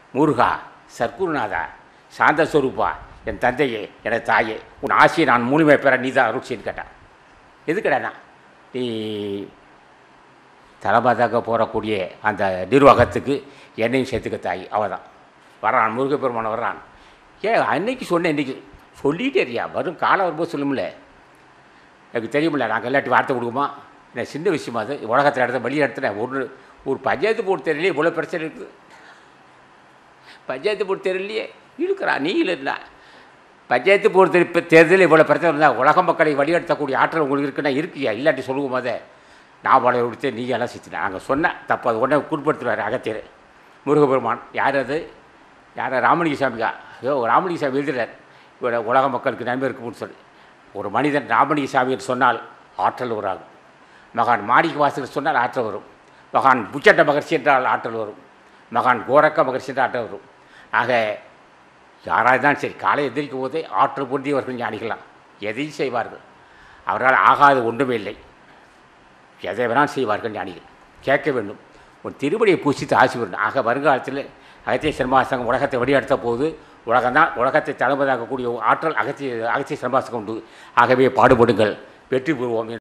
முருகா, சர்க்குருநாதா, சாந்த ஸ்வரூபா, என் தந்தையே, எனது தாயே, உன் ஆசையை நான் முழுமை பெற நீ தான் அருட்சின்னு கேட்டான். எதுக்கடாண்ணா? நீ தலபாதாக போகக்கூடிய அந்த நிர்வாகத்துக்கு என்னையும் சேர்த்துக்க தாய். அவள் தான் வர்றான், முருகப்பெருமான் வர்றான். ஏன் அன்னைக்கு சொன்னேன், இன்றைக்கி சொல்லிகிட்டே இருக்கியா? வரும் காலம் வரும்போது சொல்லுமில்ல, எனக்கு தெரியுமில்ல, நாங்கள் எல்லாட்டி வார்த்தை கொடுக்குமா? என்ன சின்ன விஷயமா அது? உலகத்தில் இடத்த வெளியே இடத்துல ஒரு பஞ்சாயத்து போர்டு தெரியலையே இவ்வளோ பிரச்சனை இருக்குது. பஞ்சாயத்து போர்டு தெரியலையே இழுக்கிறா, நீ இல்லைன்னா பஞ்சாயத்து போர்டு தேர்தலில் இவ்வளோ பிரச்சனை இருந்தால் உலக மக்களை வழிநடத்தக்கூடிய ஆற்றல் உங்களுக்கு இருக்குன்னா இருக்கியா? இல்லாட்டி சொல்லுவோம் போதே நான் வளைய கொடுத்து நீ எல்லாம் சித்தினேன். நாங்கள் சொன்னேன் தப்பு, அது உடனே குறிப்பிடுத்துவார் அகத்தியர். முருகப்பெருமான் யார் அது? யார்? ராமலிங்க சாமிக்கா? ஐயோ, ராமலிங்க சாமி எழுதுறார் இவட உலக மக்களுக்கு நன்மை இருக்குன்னு சொல்லி. ஒரு மனிதன் ராமலிங்க சாமி என்று சொன்னால் ஆற்றல் வராகும். மகான் மாணிக்க வாசகர் சொன்னால் ஆற்றல் வரும். மகான் புச்சண்ட மகர்ஷி என்றால் ஆற்றல் வரும். மகான் கோரக்க மகர்ஷி என்றால் ஆற்றல் வரும். ஆக யாராக தான் சரி, காலை எதிர்க்கும் போதே ஆற்றல் பொருந்தியவர்கள் ஞானிகளாம் எதையும் செய்வார்கள். அவரால் ஆகாது ஒன்றுமே இல்லை. எதை வேணாலும் செய்வார்கள் ஞானிகள். கேட்க வேண்டும், ஒரு திருவடியை பூசித்து ஆசி வேண்டும். ஆக வருங்காலத்தில் அகத்திய சன்மாசங்கம் உலகத்தை வழிநடத்த போது உலகம்தான் உலகத்தை தலைமையாகக்கூடிய ஆற்றல் அகத்திய சன்மாசங்கம் உண்டு. ஆகவே பாடுபடுங்கள், வெற்றி பெறுவோம்.